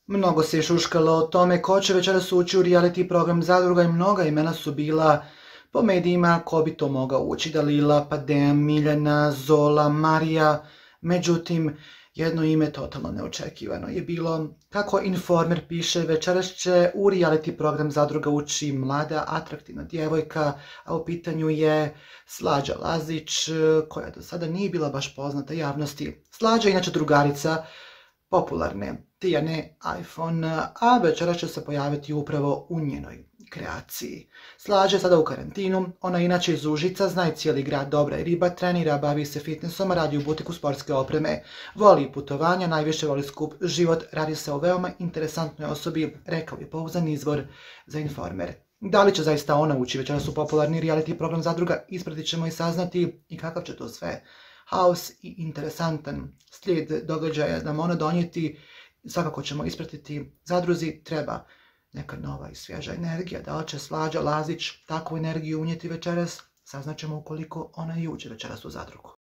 Mnogo se je šuškalo o tome ko će večeras ući u reality program Zadruga i mnoga imena su bila po medijima ko bi to mogao ući. Dalila, Padem, Miljana, Zola, Marija. Međutim, jedno ime totalno neočekivano je bilo, kako Informer piše, večeras će u reality program Zadruga ući mlada, atraktivna djevojka, a u pitanju je Slađa Lazić, koja do sada nije bila baš poznata javnosti. Slađa je inače drugarica popularne Tijane iPhone, a večeras će se pojaviti upravo u njenoj kreaciji. Slađa je sada u karantinu, ona je inače iz Užica, zna i cijeli grad, dobra je riba, trenira, bavi se fitnessom, radi u butiku sportske opreme, voli putovanja, najviše voli skup život, radi se o veoma interesantnoj osobi, rekao je pouzdan izvor za Informer. Da li će zaista ona ući večeras u popularni reality program Zadruga, ispratit ćemo i saznati i kakav će to sve haos i interesantan slijed događaja nam ona donijeti. Svakako ćemo ispratiti. Zadruzi treba neka nova i svježa energija. Da li će Slađa Lazić takvu energiju unijeti večeras? Saznaćemo ukoliko ona i uđe večeras u Zadrugu.